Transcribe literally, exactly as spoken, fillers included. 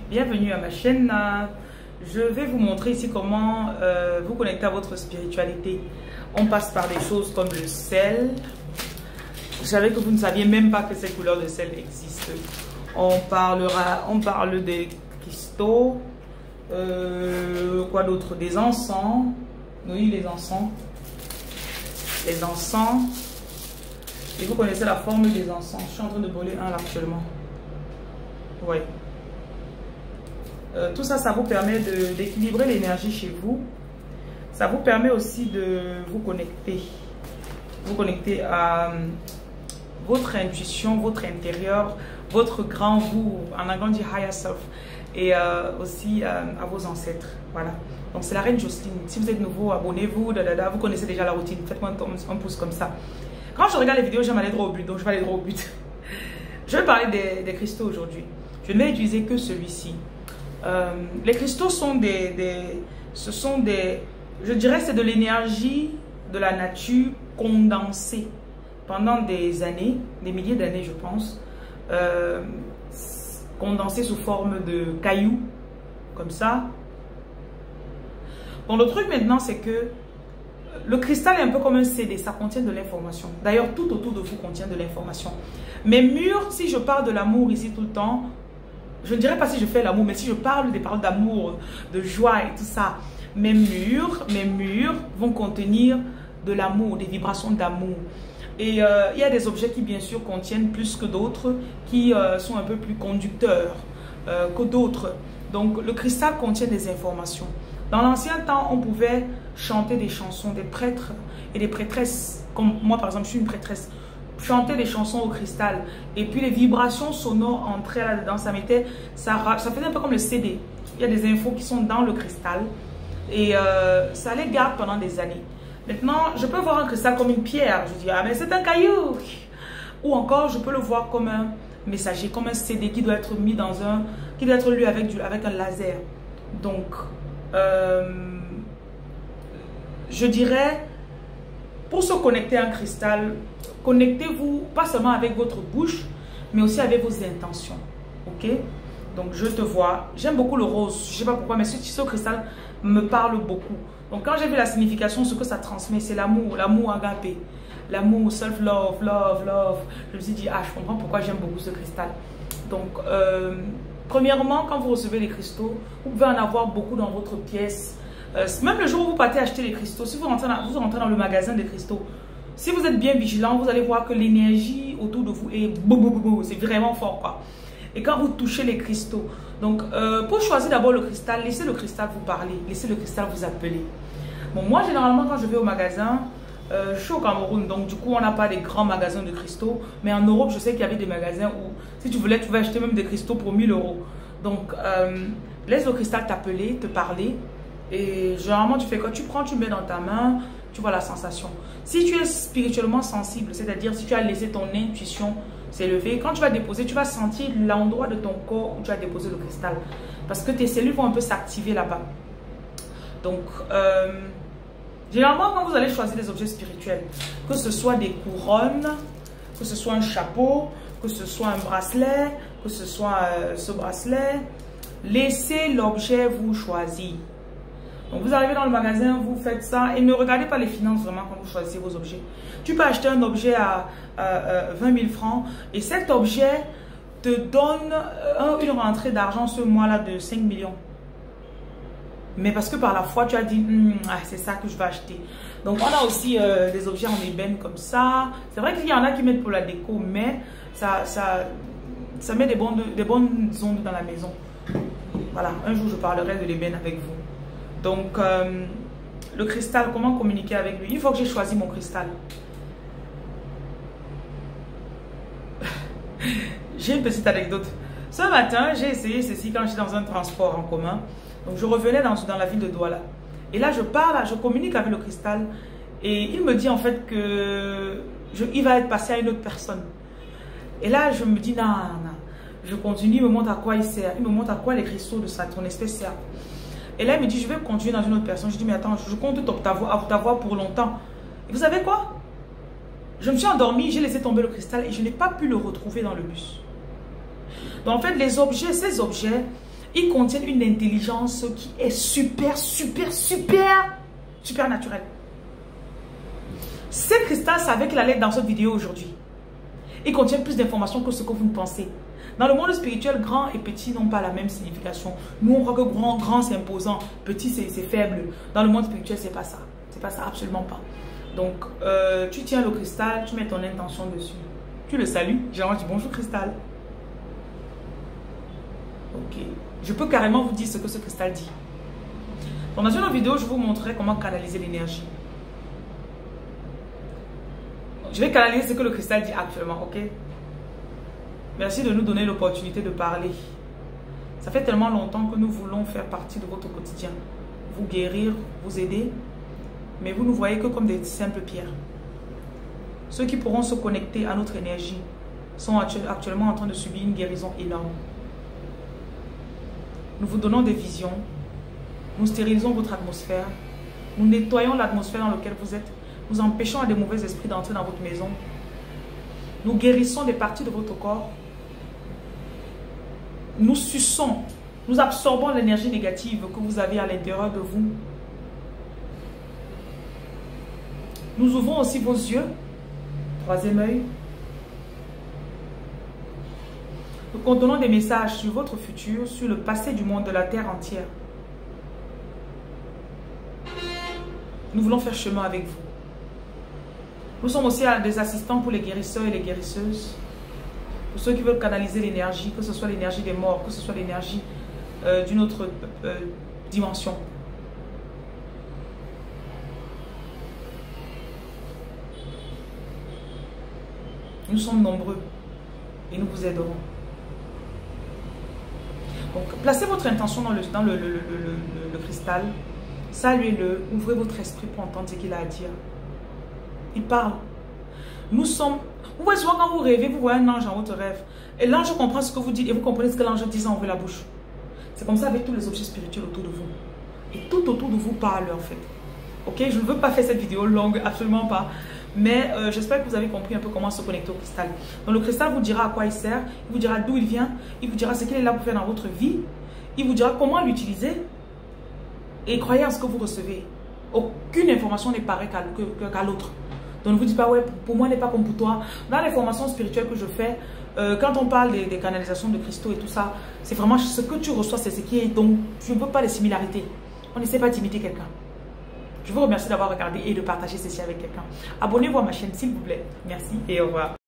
Bienvenue à ma chaîne. Je vais vous montrer ici comment euh, vous connecter à votre spiritualité. On passe par des choses comme le sel. Je savais que vous ne saviez même pas que ces couleurs de sel existent. On parlera, on parle des cristaux, euh, quoi d'autre, des encens. Oui, les encens. Les encens. Et vous connaissez la forme des encens. Je suis en train de brûler un là actuellement. Oui. Euh, tout ça, ça vous permet d'équilibrer l'énergie chez vous. Ça vous permet aussi de vous connecter. Vous connecter à euh, votre intuition, votre intérieur, votre grand vous, en anglais on dit higher self. Et euh, aussi euh, à vos ancêtres. Voilà. Donc c'est la reine Jocelyne. Si vous êtes nouveau, abonnez-vous. Vous connaissez déjà la routine. Faites-moi un, un pouce comme ça. Quand je regarde les vidéos, j'aime aller droit au but. Donc je vais aller droit au but. Je vais parler des, des cristaux aujourd'hui. Je ne vais utiliser que celui-ci. Euh, les cristaux sont des, des, ce sont des, je dirais c'est de l'énergie de la nature condensée pendant des années, des milliers d'années je pense, euh, condensée sous forme de cailloux, comme ça. Bon, le truc maintenant c'est que le cristal est un peu comme un C D, ça contient de l'information. D'ailleurs tout autour de vous contient de l'information. Mes murs, si je parle de l'amour ici tout le temps, je ne dirais pas si je fais l'amour, mais si je parle des paroles d'amour, de joie et tout ça, mes murs, mes murs vont contenir de l'amour, des vibrations d'amour. Et euh, il y a des objets qui bien sûr contiennent plus que d'autres, qui euh, sont un peu plus conducteurs euh, que d'autres. Donc le cristal contient des informations. Dans l'ancien temps, on pouvait chanter des chansons, des prêtres et des prêtresses. Comme moi par exemple, je suis une prêtresse. Chanter des chansons au cristal et puis les vibrations sonores entraient là-dedans, ça mettait, ça, ça faisait un peu comme le C D. Il y a des infos qui sont dans le cristal et euh, ça les garde pendant des années. Maintenant, je peux voir un cristal comme une pierre, je dis ah mais c'est un caillou, ou encore je peux le voir comme un messager, comme un C D qui doit être mis dans un, qui doit être lu avec du, avec un laser. Donc, euh, je dirais, pour se connecter à un cristal, connectez-vous pas seulement avec votre bouche, mais aussi avec vos intentions. Ok? Donc, je te vois. J'aime beaucoup le rose. Je ne sais pas pourquoi, mais ce, ce cristal me parle beaucoup. Donc, quand j'ai vu la signification, ce que ça transmet, c'est l'amour, l'amour agapé. L'amour, self-love, love, love. Je me suis dit, ah, je comprends pourquoi j'aime beaucoup ce cristal. Donc, euh, premièrement, quand vous recevez les cristaux, vous pouvez en avoir beaucoup dans votre pièce. Euh, même le jour où vous partez acheter les cristaux, si vous rentrez dans, vous rentrez dans le magasin des cristaux, si vous êtes bien vigilant, vous allez voir que l'énergie autour de vous est boum, boum, boum, c'est vraiment fort quoi. Et quand vous touchez les cristaux, donc euh, pour choisir d'abord le cristal, laissez le cristal vous parler, laissez le cristal vous appeler. Bon, moi généralement quand je vais au magasin, euh, je suis au Cameroun, donc du coup on n'a pas des grands magasins de cristaux, mais en Europe je sais qu'il y avait des magasins où si tu voulais tu pouvais acheter même des cristaux pour mille euros. Donc euh, laisse le cristal t'appeler, te parler. Et généralement tu fais quoi? Tu prends, tu mets dans ta main, tu vois la sensation. Si tu es spirituellement sensible, c'est-à-dire si tu as laissé ton intuition s'élever, quand tu vas déposer, tu vas sentir l'endroit de ton corps où tu as déposé le cristal. Parce que tes cellules vont un peu s'activer là-bas. Donc, euh, généralement, quand vous allez choisir des objets spirituels, que ce soit des couronnes, que ce soit un chapeau, que ce soit un bracelet, que ce soit euh, ce bracelet, laissez l'objet vous choisir. Donc vous arrivez dans le magasin, vous faites ça et ne regardez pas les finances vraiment quand vous choisissez vos objets. Tu peux acheter un objet à, à, à vingt mille francs et cet objet te donne un, une rentrée d'argent ce mois-là de cinq millions. Mais parce que par la foi, tu as dit, hm, ah, c'est ça que je vais acheter. Donc on a aussi euh, des objets en ébène comme ça. C'est vrai qu'il y en a qui mettent pour la déco, mais ça, ça, ça met des bonnes, des bonnes ondes dans la maison. Voilà, un jour je parlerai de l'ébène avec vous. Donc, euh, le cristal, comment communiquer avec lui? Il faut que j'ai choisi mon cristal. J'ai une petite anecdote. Ce matin, j'ai essayé ceci quand j'étais dans un transport en commun. Donc, je revenais dans, dans la ville de Douala. Et là, je parle, je communique avec le cristal. Et il me dit en fait que je, il va être passé à une autre personne. Et là, je me dis, non, non. Je continue, il me montre à quoi il sert. Il me montre à quoi les cristaux de sa, ton espèce servent. Et là, il me dit, je vais continuer dans une autre personne. Je dis, mais attends, je compte t'avoir pour longtemps. Et vous savez quoi? Je me suis endormie, j'ai laissé tomber le cristal et je n'ai pas pu le retrouver dans le bus. Donc, en fait, les objets, ces objets, Ils contiennent une intelligence qui est super, super, super, super naturelle. Ce cristal savait qu'il allait être dans cette vidéo aujourd'hui. Il contient plus d'informations que ce que vous ne pensez. Dans le monde spirituel, grand et petit n'ont pas la même signification. Nous, on croit que grand, grand c'est imposant, petit c'est faible. Dans le monde spirituel, c'est pas ça. C'est pas ça, absolument pas. Donc, euh, tu tiens le cristal, tu mets ton intention dessus. Tu le salues, genre dis bonjour cristal. Ok. Je peux carrément vous dire ce que ce cristal dit. Donc, dans une autre vidéo, je vous montrerai comment canaliser l'énergie. Je vais canaliser ce que le cristal dit actuellement, ok? Merci de nous donner l'opportunité de parler. Ça fait tellement longtemps que nous voulons faire partie de votre quotidien. Vous guérir, vous aider. Mais vous nous voyez que comme des simples pierres. Ceux qui pourront se connecter à notre énergie sont actuellement en train de subir une guérison énorme. Nous vous donnons des visions. Nous stérilisons votre atmosphère. Nous nettoyons l'atmosphère dans laquelle vous êtes. Nous empêchons à des mauvais esprits d'entrer dans votre maison. Nous guérissons des parties de votre corps. Nous suçons, nous absorbons l'énergie négative que vous avez à l'intérieur de vous. Nous ouvrons aussi vos yeux, troisième œil. Nous contenons des messages sur votre futur, sur le passé du monde, de la terre entière. Nous voulons faire chemin avec vous. Nous sommes aussi des assistants pour les guérisseurs et les guérisseuses. Pour ceux qui veulent canaliser l'énergie, que ce soit l'énergie des morts, que ce soit l'énergie euh, d'une autre euh, dimension. Nous sommes nombreux et nous vous aiderons. Donc, placez votre intention dans le, dans le, le, le, le, le cristal. Saluez-le. Ouvrez votre esprit pour entendre ce qu'il a à dire. Il parle. Nous sommes... Vous voyez souvent quand vous rêvez, vous voyez un ange dans votre rêve. Et l'ange comprend ce que vous dites et vous comprenez ce que l'ange dit sans ouvrir la bouche. C'est comme ça avec tous les objets spirituels autour de vous. Et tout autour de vous parle en fait. Ok, je ne veux pas faire cette vidéo longue, absolument pas. Mais euh, j'espère que vous avez compris un peu comment se connecter au cristal. Donc le cristal vous dira à quoi il sert, il vous dira d'où il vient, il vous dira ce qu'il est là pour faire dans votre vie, il vous dira comment l'utiliser et croyez en ce que vous recevez. Aucune information n'est pareille qu'à qu'à l'autre. Donc ne vous dites pas, ouais, pour moi n'est pas comme pour toi. Dans les formations spirituelles que je fais, euh, quand on parle des, des canalisations de cristaux et tout ça, c'est vraiment ce que tu reçois, c'est ce qui est. Donc je ne veux pas les similarités. On n'essaie pas d'imiter quelqu'un. Je vous remercie d'avoir regardé et de partager ceci avec quelqu'un. Abonnez-vous à ma chaîne s'il vous plaît. Merci et au revoir.